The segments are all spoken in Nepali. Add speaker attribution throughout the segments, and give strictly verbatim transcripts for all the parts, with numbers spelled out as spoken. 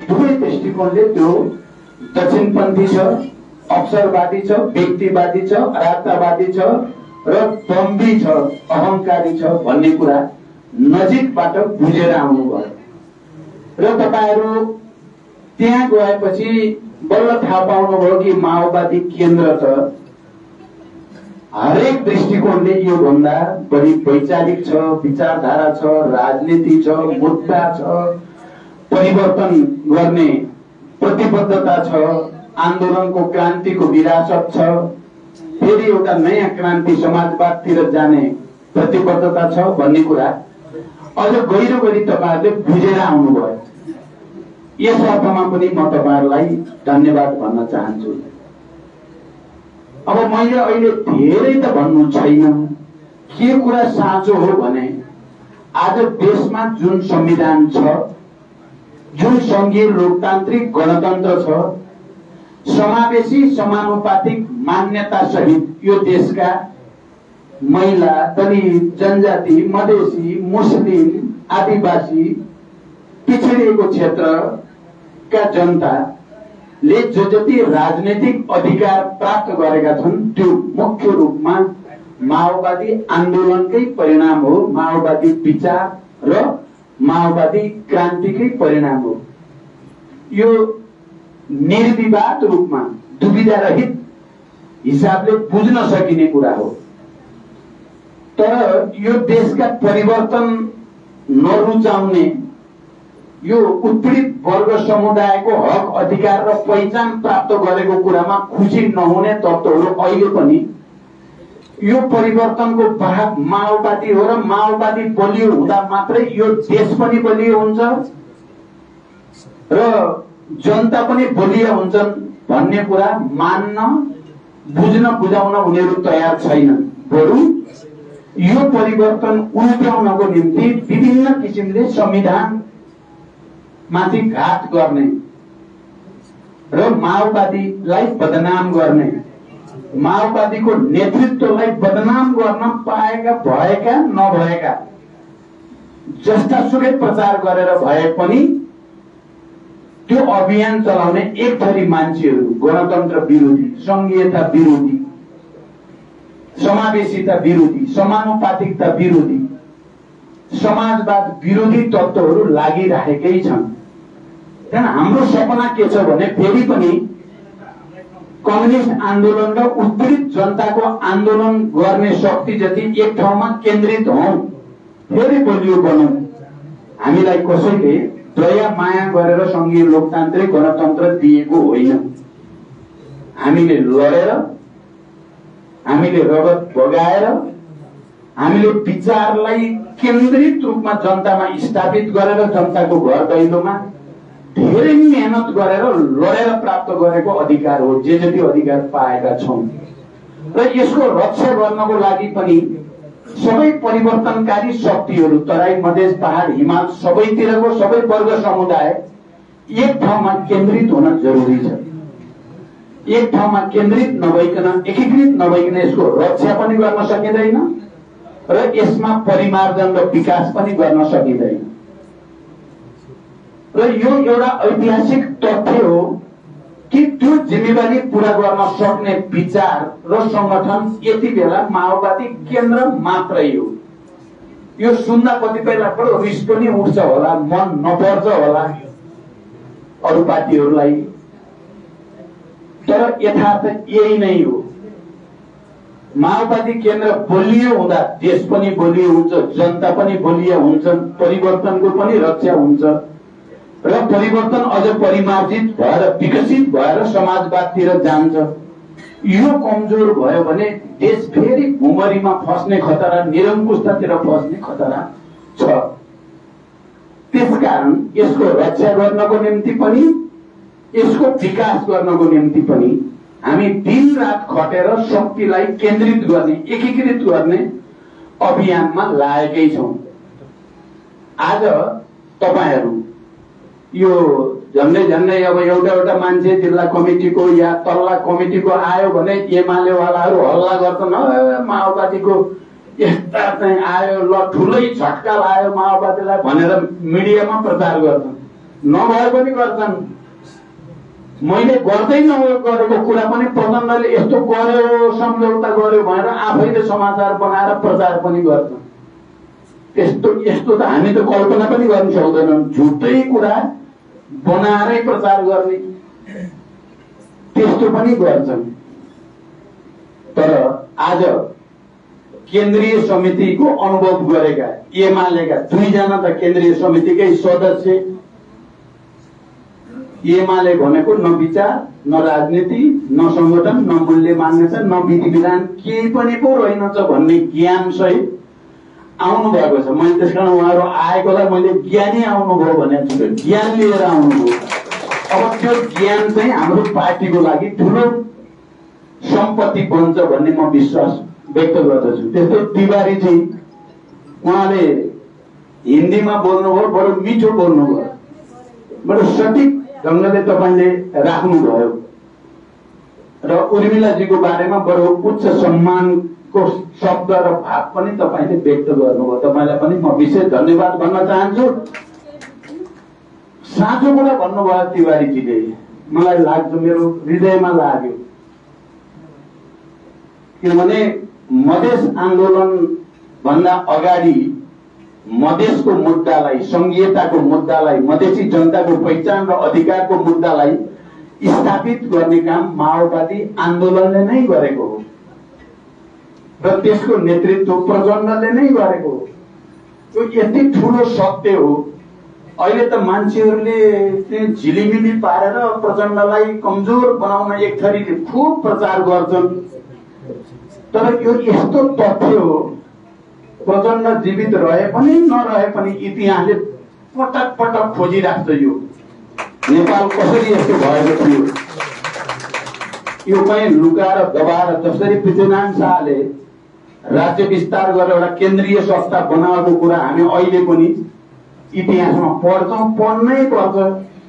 Speaker 1: दुवै दृष्टिकोणले त्यो दक्षिणपन्थी छ, अवसरवादी छ, व्यक्तिवादी छ, अराजकतावादी छ र दम्भी छ, अहंकारी छ भन्ने कुरा नजिकबाट बुझेर आउनुभयो र तपाईहरु त्यहाँ गएपछि बल्ल थाहा पाउनुभयो कि माओवादी केन्द्र त हरेक दृष्टिकोणले यो भन्दा बढी वैचारिक छ, विचारधारा छ, राजनीति छ, मुद्दा छ, परिवर्तन गर्ने प्रतिबद्धता छ, आन्दोलनको क्रान्तिको विरासत छ, फेरि एउटा नयाँ क्रान्ति समाजवादतिर जाने प्रतिबद्धता छ भन्ने कुरा अझ गहिरो गरी तपाईहरुले बुझेर आउनुभयो। यस अर्थमा पनि म तपाईहरुलाई धन्यवाद भन्न चाहन्छु। अब मैले अहिले धेरै त भन्नु छैन, के कुरा साँचो हो भने आज देशमा जुन संविधान छ, जुन संघीय लोकतान्त्रिक गणतन्त्र छ, समावेशी समानुपातिक मान्यता सहित यो देशका महिला, दलित, जनजाति, मधेसी, मुस्लिम, आदिवासी, पिछडिएको क्षेत्रका जनताले जो जति राजनीतिक अधिकार प्राप्त गरेका छन् त्यो मुख्य रूपमा माओवादी आन्दोलनकै परिणाम हो, माओवादी विचार र माओवादी क्रान्तिकै परिणाम हो। यो निर्विवाद रूपमा दुविधा रहित हिसाबले बुझ्न सकिने कुरा हो। तर यो देशका परिवर्तन नरुचाउने, यो उत्पीडित वर्ग समुदायको हक अधिकार र पहिचान प्राप्त गरेको कुरामा खुसी नहुने तत्त्वहरू अहिले पनि यो परिवर्तनको वाहक माओवादी हो र माओवादी बलियो हुँदा मात्रै यो देश पनि बलियो हुन्छ र जनता पनि बलियो हुन्छन् भन्ने कुरा मान्न, बुझ्न, बुझाउन उनीहरू तयार छैनन्। बरु यो परिवर्तन उल्ट्याउनको निम्ति विभिन्न किसिमले संविधान माथि घात गर्ने र माओवादीलाई बदनाम गर्ने, माओवादीको नेतृत्वलाई बदनाम गर्न पाएका भएका नभएका जस्तासुकै प्रचार गरेर भए पनि त्यो अभियान चलाउने एक थरी मान्छेहरू गणतन्त्र विरोधी, संघीयता विरोधी, समावेशिता विरोधी, समानुपातिकता विरोधी, समाजवाद विरोधी तत्त्वहरू लागिरहेकै छन्। त्यहाँ हाम्रो सपना के छ भने फेरि पनि कम्युनिस्ट आन्दोलन र उत्पीडित जनताको आन्दोलन गर्ने शक्ति जति एक ठाउँमा केन्द्रित हौं, फेरि बलियो बनौं। हामीलाई कसैले दया माया गरेर संघीय लोकतान्त्रिक गणतन्त्र दिएको होइन। हामीले लडेर, हामीले रगत बगाएर, हामीले विचारलाई केन्द्रित रूपमा जनतामा स्थापित गरेर जनताको घर दैलोमा धेरै मेहनत गरेर लडेर प्राप्त गरेको अधिकार हो, जे जति अधिकार पाएका छौं। र यसको रक्षा गर्नको लागि पनि सबै परिवर्तनकारी शक्तिहरू, तराई, मधेस, पहाड, हिमाल सबैतिरको सबै वर्ग समुदाय एक ठाउँमा केन्द्रित हुन जरुरी छ। एक ठाउँमा केन्द्रित नभइकन, एकीकृत नभइकन यसको रक्षा पनि गर्न सकिँदैन र यसमा परिमार्जन र विकास पनि गर्न सकिँदैन। र यो एउटा ऐतिहासिक तथ्य हो कि त्यो जिम्मेवारी पूरा गर्न सक्ने विचार र संगठन यति बेला माओवादी केन्द्र मात्रै हो। यो सुन्दा कतिपयलाई बडो रिस पनि उठ्छ होला, मन नपर्छ होला अरू पार्टीहरूलाई, तर यथार्थ यही नै हो। माओवादी केन्द्र बलियो हुँदा देश पनि बलियो हुन्छ, जनता पनि बलियो हुन्छन्, परिवर्तनको पनि रक्षा हुन्छ र परिवर्तन अझ परिमार्जित भएर विकसित भएर समाजवादतिर जान्छ। यो कमजोर भयो भने देश फेरि भुमरीमा फस्ने खतरा, निरङ्कुशतातिर फस्ने खतरा छ। त्यसकारण यसको रक्षा गर्नको निम्ति पनि, यसको विकास गर्नको निम्ति पनि हामी दिन रात खटेर शक्तिलाई केन्द्रित गर्ने, एकीकृत गर्ने अभियानमा लागेकै छौं। आज तपाईहरु यो झन्डै झन्डै अब एउटा एउटा मान्छे जिल्ला कमिटीको या तल्ला कमिटीको आयो भने एमालेवालाहरू हल्ला गर्छन्, माओवादीको यस्ता चाहिँ आयो, ल ठुलै झट्का लाग्यो माओवादीलाई भनेर मिडियामा प्रचार गर्छन्। नभए पनि गर्छन्। मैले गर्दै नगरेको कुरा पनि प्रचण्डले यस्तो गर्यो सम्झौता गर्यो भनेर आफैले समाचार बनाएर प्रचार पनि गर्छन्। त्यस्तो यस्तो त हामी त कल्पना पनि गर्न सक्दैनौँ। झुटै कुरा बनाएरै प्रचार गर्ने त्यस्तो पनि गर्छन्। तर आज केन्द्रीय समितिको अनुभव गरेका एमालेका दुईजना त केन्द्रीय समितिकै सदस्य। एमाले भनेको न विचार न राजनीति न संगठन न मूल्य मान्यता न विधि विधान केही पनि पो रहेनछ भन्ने ज्ञान सहित आउनु भएको छ। मैले त्यस कारण उहाँहरू आएकोलाई मैले ज्ञानी आउनुभयो भनेको छु। ज्ञान लिएर आउनुभयो। अब त्यो ज्ञान चाहिँ हाम्रो पार्टीको लागि ठुलो सम्पत्ति बन्छ भन्ने म विश्वास व्यक्त गर्दछु। त्यस्तै तिवारी चाहिँ उहाँले हिन्दीमा बोल्नुभयो, बडो मिठो बोल्नुभयो, बडो सठिक ढङ्गले तपाईँले राख्नुभयो र उर्मिलाजीको बारेमा बडो उच्च सम्मानको शब्द र भाव पनि तपाईँले व्यक्त गर्नुभयो। तपाईँलाई पनि म विशेष धन्यवाद भन्न चाहन्छु। साँचो कुरा भन्नुभयो तिवारीजीले, मलाई लाग्छ, मेरो हृदयमा लाग्यो। किनभने मधेस आन्दोलन भन्दा अगाडि मधेसको मुद्दालाई, संघीयताको मुद्दालाई, मधेसी जनताको पहिचान र अधिकारको मुद्दालाई स्थापित गर्ने काम माओवादी आन्दोलनले नै गरेको हो र त्यसको नेतृत्व प्रचण्डले नै गरेको हो। यो यति ठुलो सत्य हो। अहिले त मान्छेहरूले झिलिमिली पारेर प्रचण्डलाई कमजोर बनाउन एक थरीले खुब प्रचार गर्छन्। तर यो यस्तो तथ्य हो, प्रचण्ड जीवित रहे पनि नरहे पनि इतिहासले पटक पटक खोजिराख्छ यो नेपाल कसरी यस्तो भएको थियो। यो कहीँ लुकाएर दबाएर, जसरी पृथ्वीनारायण शाहले राज्य विस्तार गरेर एउटा केन्द्रीय संस्था बनाएको कुरा हामी अहिले पनि इतिहासमा पढ्छौँ, पढ्नै पर्छ।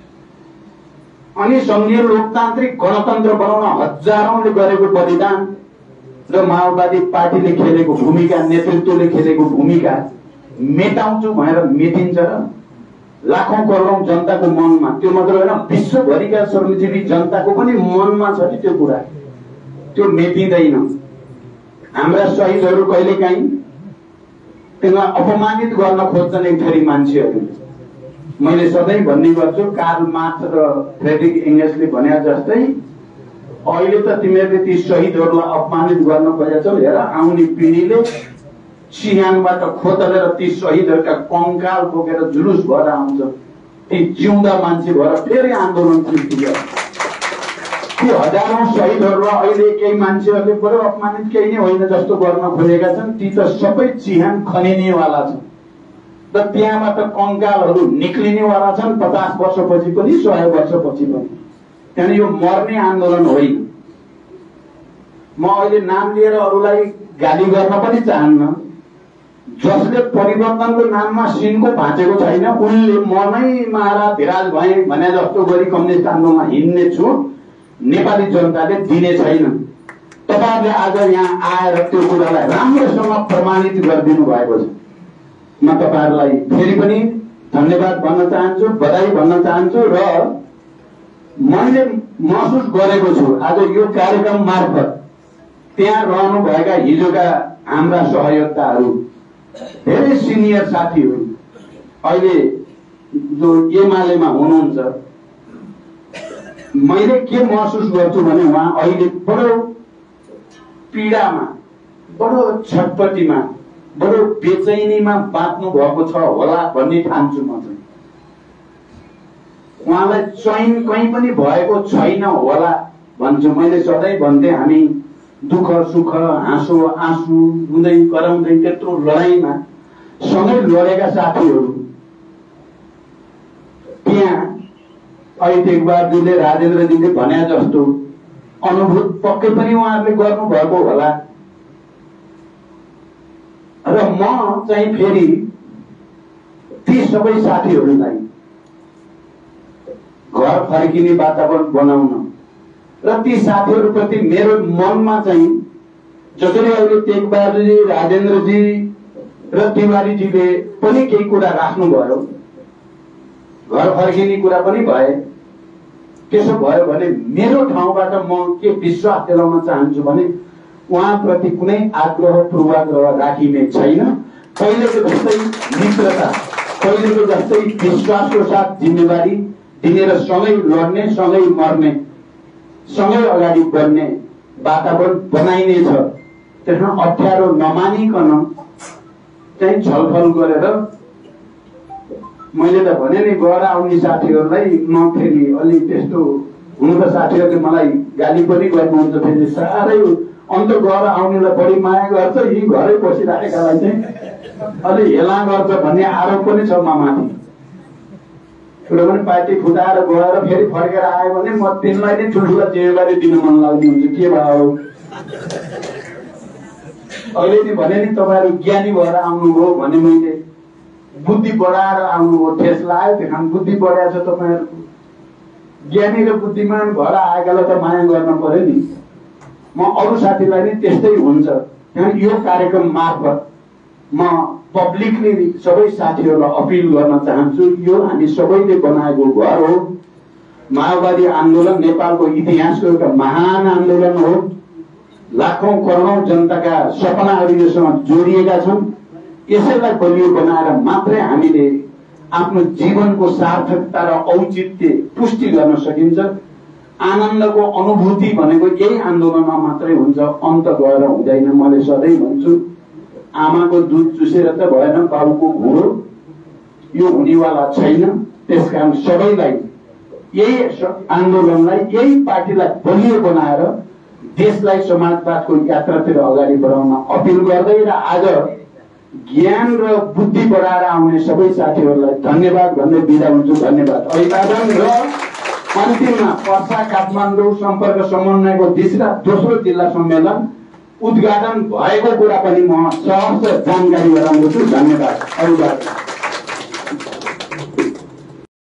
Speaker 1: अनि संघीय लोकतान्त्रिक गणतन्त्र बनाउन हजारौंले गरेको बलिदान र माओवादी पार्टीले खेलेको भूमिका, नेतृत्वले खेलेको भूमिका मेटाउँछु भनेर मेटिन्छ र लाखौं करोडौं जनताको मनमा, त्यो मात्र होइन विश्वभरिका श्रमजीवी जनताको पनि मनमा छ नि त्यो कुरा, त्यो मेटिँदैन। हाम्रा शहीदहरू कहिलेकाहीँ त्यसलाई अपमानित गर्न खोज्छन् एक थरी मान्छेहरूले। मैले सधैँ भन्ने गर्छु, कार्ल मार्क्स र फ्रेडरिक एंगल्सले भने जस्तै अहिले त तिमीहरूले ती शहीदहरूलाई अपमानित गर्न खोजेछौ, हेर आउने पिँढीले सियाङबाट खोतलेर ती शहीदहरूका कंकाल बोकेर जुलुस भएर आउँछ, ती जिउँदा मान्छे भएर फेरि आन्दोलन सृष्टि गर्छ। ती हजारौं शहीदहरूलाई अहिले केही मान्छेहरूले बडो अपमानित केही नै होइन जस्तो गर्न खोजेका छन्। ती त सबै चिहान खनिनेवाला छन् र त्यहाँबाट कंकालहरू निक्लिनेवाला छन्, पचास वर्षपछि पनि सय वर्षपछि पनि। त्यहाँदेखि यो मर्ने आन्दोलन होइन। म अहिले नाम लिएर अरूलाई गाली गर्न पनि चाहन्न। जसले परिवर्तनको नाममा सिनको भाँचेको छैन उनले म नै महाराज धिराज भए भने जस्तो गरी कम्युनिस्ट आन्दोलनमा हिँड्ने छु नेपाली जनताले दिने छैन। तपाईहरुले आज यहाँ आएर त्यो कुरालाई राम्रोसँग प्रमाणित गरिदिनु भएको छ। म तपाईहरुलाई फेरि पनि धन्यवाद भन्न चाहन्छु, बधाई भन्न चाहन्छु र मैले महसुस गरेको छु आज यो कार्यक्रम मार्फत त्यहाँ रहनु भएका हिजोका हाम्रा सहयोगताहरू, धेरै सिनियर साथीहरू अहिले जो एमालेमा हुनुहुन्छ, मैले के महसुस गर्छु भने उहाँ अहिले बडो पीडामा, बडो छटपटीमा, बडो बेचैनीमा बाँच्नु भएको छ होला भन्ने ठान्छु म चाहिँ। उहाँलाई चैन कहीँ पनि भएको छैन होला भन्छु। मैले सधैँ भन्थे हामी दुःख सुख हाँसो आँसु रुँदै कराउँदै त्यत्रो लडाईँमा सँगै लडेका साथीहरू त्यहाँ अहिले टेकबहादुरले राजेन्द्रजीले भने जस्तो अनुभूत पक्कै पनि उहाँहरूले गर्नुभएको होला। र म चाहिँ फेरि ती सबै साथीहरूलाई घर फर्किने वातावरण बनाउन र ती साथीहरूप्रति मेरो मनमा चाहिँ जसरी अहिले टेकबहादुरजी, राजेन्द्रजी र तिवारीजीले पनि केही कुरा राख्नुभयो, घर फर्किने कुरा पनि भए। त्यसो भयो भने मेरो ठाउँबाट म के विश्वास दिलाउन चाहन्छु भने उहाँप्रति कुनै आग्रह पूर्वाग्रह राखिने छैन। पहिलेको जस्तै मित्रता, पहिलेको जस्तै विश्वासको साथ जिम्मेवारी दिने र सँगै लड्ने, सँगै मर्ने, सँगै अगाडि बढ्ने वातावरण बनाइनेछ। त्यसमा अप्ठ्यारो नमानिकन चाहिँ छलफल गरेर मैले त भने नि गएर आउने साथीहरूलाई म फेरि अलि त्यस्तो हुनु त साथीहरूले मलाई गाली पनि गर्नुहुन्छ, फेरि साह्रै अन्त गएर आउनेलाई बढी माया गर्छ, यी घरै बसिराखेकालाई चाहिँ अलि हेला गर्छ भन्ने आरोप पनि छ म माथि। एउटा पनि पार्टी फुटाएर गएर फेरि फर्केर आयो भने म तिनलाई नै ठुल्ठुला जिम्मेवारी दिन मन लाग्ने हुन्छ। के भयो अहिले नि भने नि तपाईँहरू ज्ञानी भएर आउनुभयो भने मैले बुद्धि बढाएर आउनुभयो, ठेस लाग्यो। त्यो खान बुद्धि बढाएको छ तपाईँहरूको। ज्ञानी र बुद्धिमान भएर आएकालाई त माया गर्न पर्यो नि। म अरू साथीलाई नि त्यस्तै हुन्छ। यो कार्यक्रम मार्फत म पब्लिकली सबै साथीहरूलाई अपिल गर्न चाहन्छु, यो हामी सबैले बनाएको घर हो। माओवादी आन्दोलन नेपालको इतिहासको एउटा महान आन्दोलन हो। लाखौं करोडौं जनताका सपनाहरू योसँग जोडिएका छन्। यसैलाई बलियो बनाएर मात्रै हामीले आफ्नो जीवनको सार्थकता र औचित्य पुष्टि गर्न सकिन्छ। आनन्दको अनुभूति भनेको यही आन्दोलनमा मात्रै हुन्छ, अन्त गएर हुँदैन। मैले सधैँ भन्छु आमाको दुध चुसेर त भएन, बाबुको घुँडो यो हुनेवाला छैन। त्यसकारण सबैलाई यही आन्दोलनलाई, यही पार्टीलाई बलियो बनाएर देशलाई समाजवादको यात्रातिर अगाडि बढाउन अपिल गर्दै र आज ज्ञान र बुद्धि बढाएर आउने सबै साथीहरूलाई धन्यवाद भन्दै बिदा हुन्छु। धन्यवाद। अभिवादन। र अन्तिममा पर्सा काठमाडौँ सम्पर्क समन्वयको दिशा दोस्रो जिल्ला सम्मेलन उद्घाटन भएको कुरा पनि म सहर्ष जानकारी गराउँदछु। धन्यवाद। अभिवादन।